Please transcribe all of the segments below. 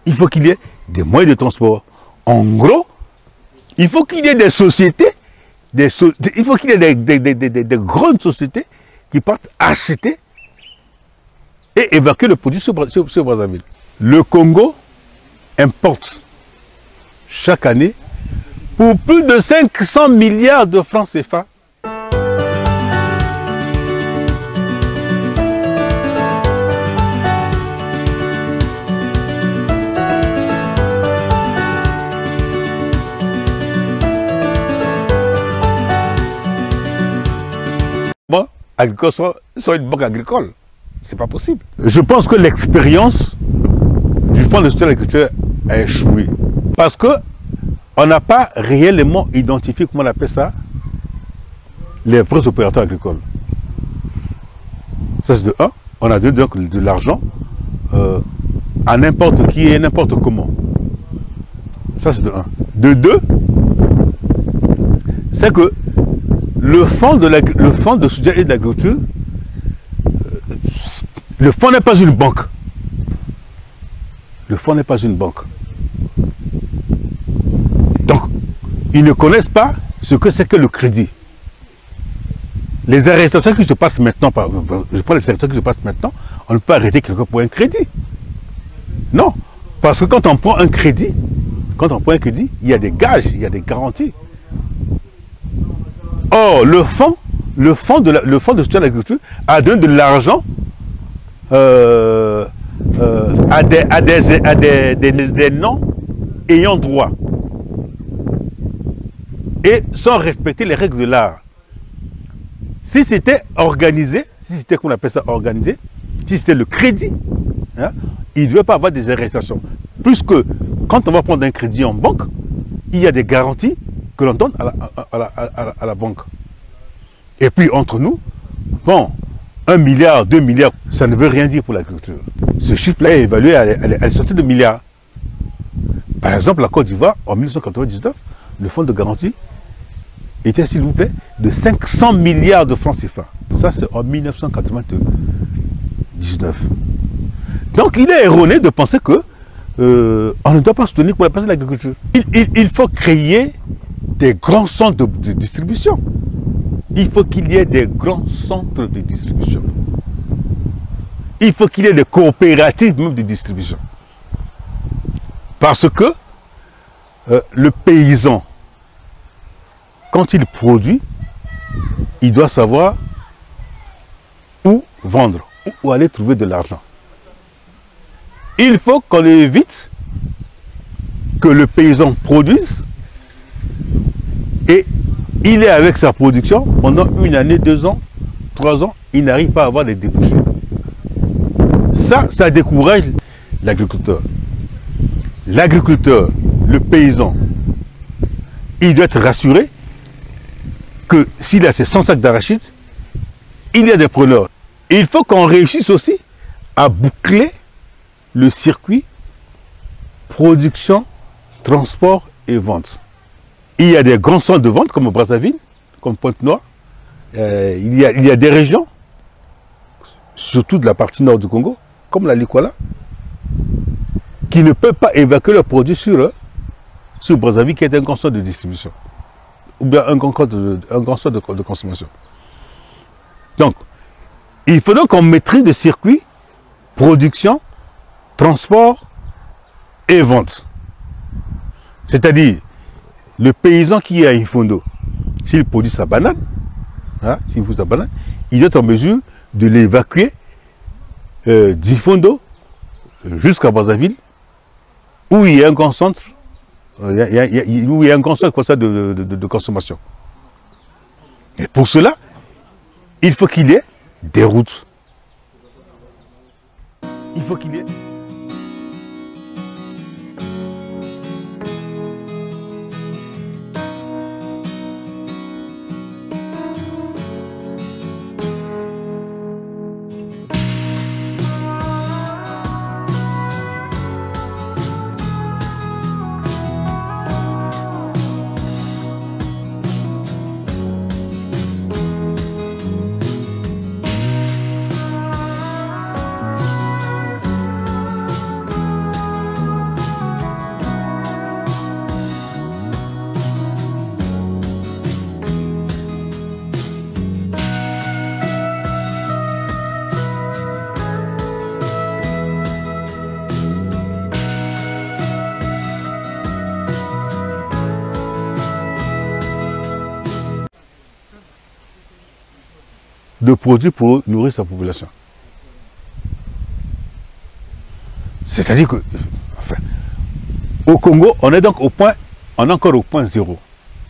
Il faut qu'il y ait des moyens de transport. En gros, il faut qu'il y ait des sociétés, il faut qu'il y ait des grandes sociétés qui partent acheter et évacuer le produit sur Brazzaville. Le Congo importe chaque année pour plus de 500 milliards de francs CFA. Bon, agricole soit une banque agricole. C'est pas possible. Je pense que l'expérience du Fonds de soutien à l'agriculture a échoué. Parce que on n'a pas réellement identifié, comment on appelle ça, les vrais opérateurs agricoles. Ça c'est de un. On a donné donc de l'argent à n'importe qui et n'importe comment. Ça c'est de un. De deux, c'est que le fonds de soutien et de l'agriculture, le fonds n'est pas une banque. Le fonds n'est pas une banque. Donc, ils ne connaissent pas ce que c'est que le crédit. Les arrestations qui se passent maintenant, je prends les arrestations qui se passent maintenant, on ne peut pas arrêter quelqu'un pour un crédit. Non, parce que quand on prend un crédit, il y a des gages, il y a des garanties. Or, le fonds de soutien à l'agriculture a donné de l'argent à des non ayant droit et sans respecter les règles de l'art. Si c'était organisé, si c'était qu'on appelle ça organisé, si c'était le crédit, hein, il ne devait pas avoir des arrestations. Puisque quand on va prendre un crédit en banque, il y a des garanties que l'on donne à la banque. Et puis entre nous, bon, 1 milliard, 2 milliards, ça ne veut rien dire pour l'agriculture. Ce chiffre-là est évalué à des centaines de milliards. Par exemple, la Côte d'Ivoire, en 1999, le fonds de garantie était, s'il vous plaît, de 500 milliards de francs CFA. Ça, c'est en 1999. Donc, il est erroné de penser que on ne doit pas soutenir pour la place de l'agriculture. Il faut créer des grands centres de distribution. Il faut qu'il y ait des grands centres de distribution. Il faut qu'il y ait des coopératives même de distribution. Parce que le paysan, quand il produit, il doit savoir où vendre, où aller trouver de l'argent. Il faut qu'on évite que le paysan produise et il est avec sa production pendant 1 année, 2 ans, 3 ans, il n'arrive pas à avoir des débouchés. Ça décourage l'agriculteur. L'agriculteur, le paysan, il doit être rassuré que s'il a ses 100 sacs d'arachide, il y a des preneurs. Et il faut qu'on réussisse aussi à boucler le circuit production, transport et vente. Il y a des grands centres de vente comme Brazzaville, comme Pointe-Noire. Il y a des régions, surtout de la partie nord du Congo, comme la Likwala, qui ne peuvent pas évacuer leurs produits sur Brazzaville, qui est un grand centre de distribution, ou bien un grand centre de consommation. Donc, il faut donc qu'on maîtrise le circuit production, transport et vente. C'est-à-dire, le paysan qui est à Ifondo, s'il produit sa banane, hein, il doit être en mesure de l'évacuer d'Ifondo jusqu'à Brazzaville, où il y a un grand centre, où il y a un grand centre comme ça de consommation. Et pour cela, il faut qu'il y ait des routes. Il faut qu'il y ait... de produits pour nourrir sa population. C'est-à-dire que, enfin, au Congo, on est donc au point, on est encore au point zéro.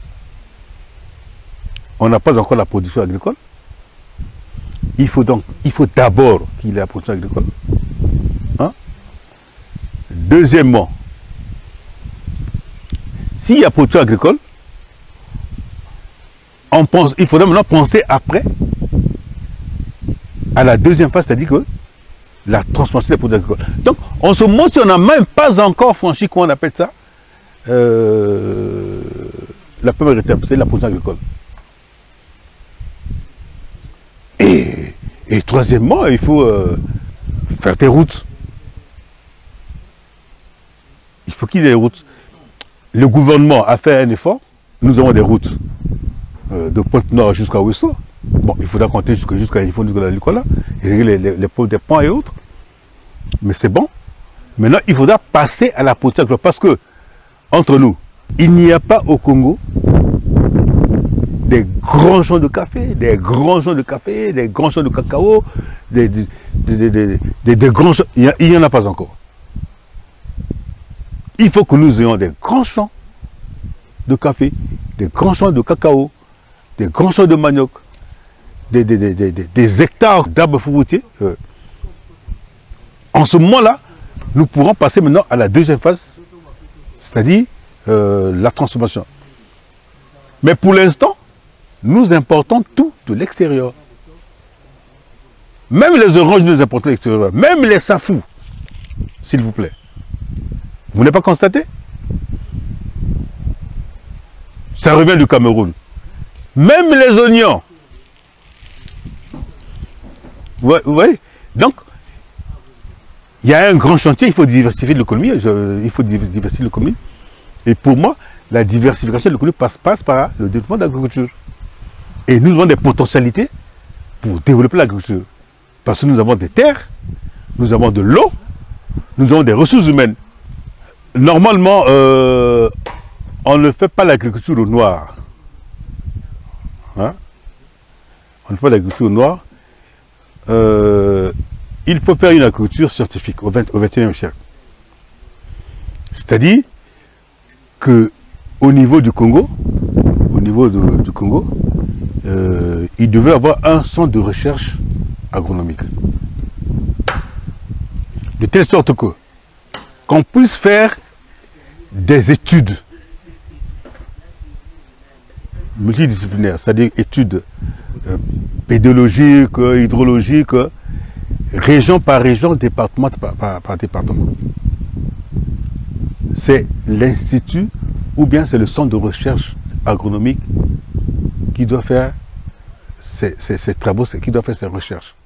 On n'a pas encore la production agricole. Il faut d'abord qu'il y ait la production agricole. Hein? Deuxièmement, s'il y a production agricole, il faudra maintenant penser après à la deuxième phase, c'est-à-dire que la transformation des produits agricoles. Donc, en ce moment, si on n'a même pas encore franchi, comment on appelle ça, la première étape, c'est la production agricole. Et troisièmement, il faut faire des routes. Il faut qu'il y ait des routes. Le gouvernement a fait un effort. Nous avons des routes de Pointe-Nord jusqu'à Ouesso. Bon, il faudra compter jusqu'à la Lucola et régler les problèmes des ponts et autres. Mais c'est bon. Maintenant, il faudra passer à la production agricole. Parce que, entre nous, il n'y a pas au Congo des grands champs de café, des grands champs de café, des grands champs de cacao, des grands champs. Il n'y en a pas encore. Il faut que nous ayons des grands champs de café, des grands champs de cacao, des grands champs de manioc, des hectares d'arbres fruitiers. En ce moment-là, nous pourrons passer maintenant à la deuxième phase, c'est-à-dire la transformation. Mais pour l'instant, nous importons tout de l'extérieur. Même les oranges, nous importons de l'extérieur. Même les safous, s'il vous plaît. Vous n'avez pas constaté? Ça revient du Cameroun. Même les oignons. Vous voyez? Donc, il y a un grand chantier, il faut diversifier l'économie. Il faut diversifier l'économie. Et pour moi, la diversification de l'économie passe par le développement de l'agriculture. Et nous avons des potentialités pour développer l'agriculture. Parce que nous avons des terres, nous avons de l'eau, nous avons des ressources humaines. Normalement, on ne fait pas l'agriculture au noir. Hein? On ne fait pas l'agriculture au noir. Il faut faire une agriculture scientifique au XXIe siècle. C'est-à-dire qu'au niveau du Congo, il devait avoir un centre de recherche agronomique. De telle sorte qu'on puisse faire des études multidisciplinaires, c'est-à-dire études pédologiques, hydrologiques, région par région, département par département. C'est l'institut ou bien c'est le centre de recherche agronomique qui doit faire ces travaux, qui doit faire ces recherches.